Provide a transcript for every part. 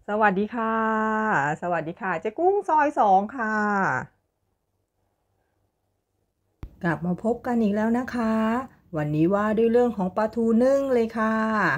สวัสดีค่ะสวัสดีค่ะเจ๊กุ้งซอย2ค่ะกลับมาพบกันอีกแล้วนะคะวันนี้ว่าด้วยเรื่องของปลาทูนึ่งเลยค่ะ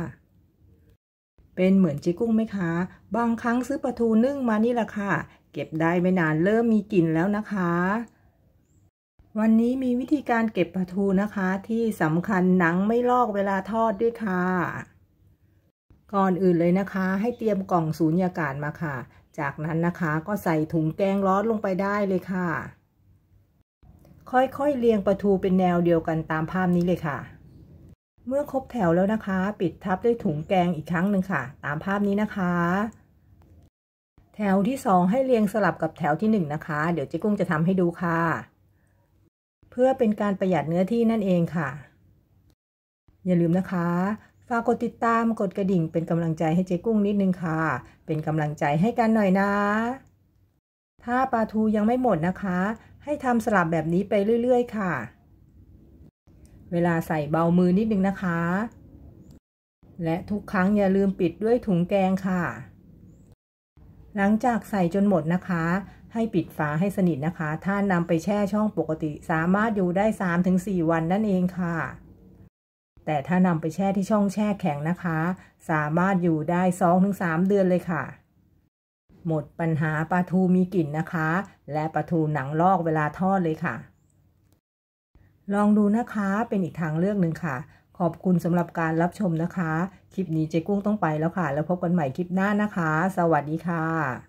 เป็นเหมือนเจ๊กุ้งไหมคะบางครั้งซื้อปลาทูนึ่งมานี่แหละค่ะเก็บได้ไม่นานเริ่มมีกลิ่นแล้วนะคะวันนี้มีวิธีการเก็บปลาทูนะคะที่สำคัญหนังไม่ลอกเวลาทอดด้วยค่ะก่อนอื่นเลยนะคะให้เตรียมกล่องสูญญากาศมาค่ะจากนั้นนะคะก็ใส่ถุงแกงร้อนลงไปได้เลยค่ะค่อยๆเรียงปลาทูเป็นแนวเดียวกันตามภาพนี้เลยค่ะเมื่อครบแถวแล้วนะคะปิดทับด้วยถุงแกงอีกครั้งหนึ่งค่ะตามภาพนี้นะคะแถวที่2ให้เรียงสลับกับแถวที่1นะคะเดี๋ยวเจ๊กุ้งจะทำให้ดูค่ะเพื่อเป็นการประหยัดเนื้อที่นั่นเองค่ะอย่าลืมนะคะฝากกดติดตามกดกระดิ่งเป็นกำลังใจให้เจ๊กุ้งนิดนึงค่ะเป็นกำลังใจให้กันหน่อยนะถ้าปลาทูยังไม่หมดนะคะให้ทำสลับแบบนี้ไปเรื่อยๆค่ะเวลาใส่เบามือนิดนึงนะคะและทุกครั้งอย่าลืมปิดด้วยถุงแกงค่ะหลังจากใส่จนหมดนะคะให้ปิดฝาให้สนิทนะคะถ้านำไปแช่ช่องปกติสามารถอยู่ได้ 3-4 วันนั่นเองค่ะแต่ถ้านำไปแช่ที่ช่องแช่แข็งนะคะสามารถอยู่ได้ 2-3 เดือนเลยค่ะหมดปัญหาปลาทูมีกลิ่นนะคะและปลาทูหนังลอกเวลาทอดเลยค่ะลองดูนะคะเป็นอีกทางเลือกหนึ่งค่ะขอบคุณสำหรับการรับชมนะคะคลิปนี้เจ๊กุ้งต้องไปแล้วค่ะแล้วพบกันใหม่คลิปหน้านะคะสวัสดีค่ะ